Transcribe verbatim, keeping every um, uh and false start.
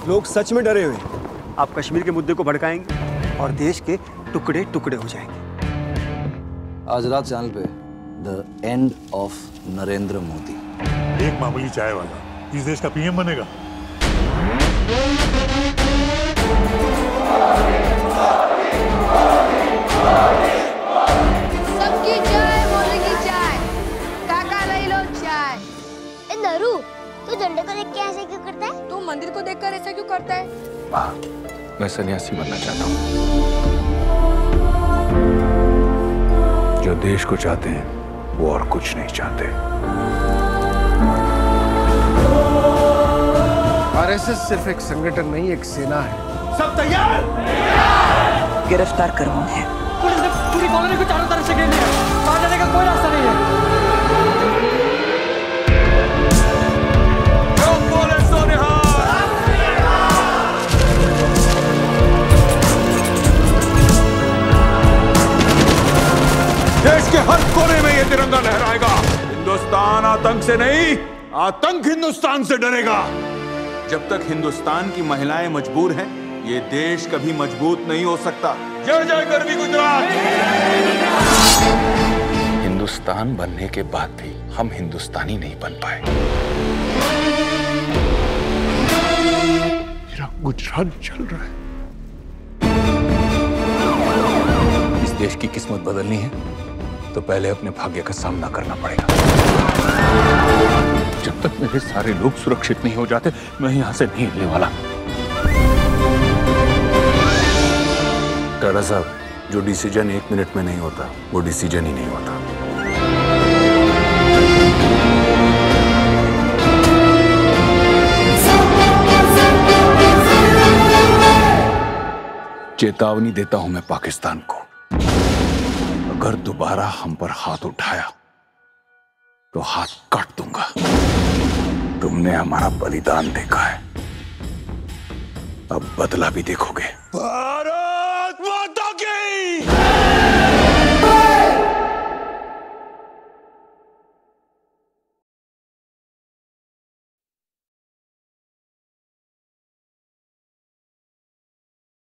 लोग सच में डरे हुए हैं। आप कश्मीर के मुद्दे को भड़काएंगे और देश के टुकड़े टुकड़े हो जाएंगे। आज रात चैनल पे the end of Narendra Modi. एक मामूली चाय वाला इस देश का पीएम बनेगा। सबकी चाय, मोदी की चाय, काका ले लो चाय। ए नरू, तू झंडे को देख के ऐसे क्यों करता है? तू मंदिर को देखकर ऐसा क्यों करता है? माँ, मैं सन्यासी बनना चाहता हूँ। जो देश को चाहते हैं वो और कुछ नहीं चाहते। आरएसएस सिर्फ एक संगठन नहीं, एक सेना है। सब तैयार? गिरफ्तार करो उन्हें। पुलिस ने पूरी कॉलोनी को चारों तरफ से घेर लिया। बाहर जाने का कोई रास्ता नहीं है। देश के हर कोने में ये तिरंगा लहराएगा। हिंदुस्तान आतंक से नहीं, आतंक हिंदुस्तान से डरेगा। जब तक हिंदुस्तान की महिलाएं मजबूर हैं, ये देश कभी मजबूत नहीं हो सकता। जय जय गरवी गुजरात। हिंदुस्तान बनने के बाद भी हम हिंदुस्तानी नहीं बन पाए। मेरा गुजरात चल रहा है। इस देश की किस्मत बदलनी है तो पहले अपने भाग्य का सामना करना पड़ेगा। जब तक मेरे सारे लोग सुरक्षित नहीं हो जाते, मैं यहां से नहीं हिलने वाला। टाटा साहब, जो डिसीजन एक मिनट में नहीं होता वो डिसीजन ही नहीं होता। चेतावनी देता हूं मैं पाकिस्तान को, अगर दोबारा हम पर हाथ उठाया तो हाथ काट दूंगा। तुमने हमारा बलिदान देखा है, अब बदला भी देखोगे।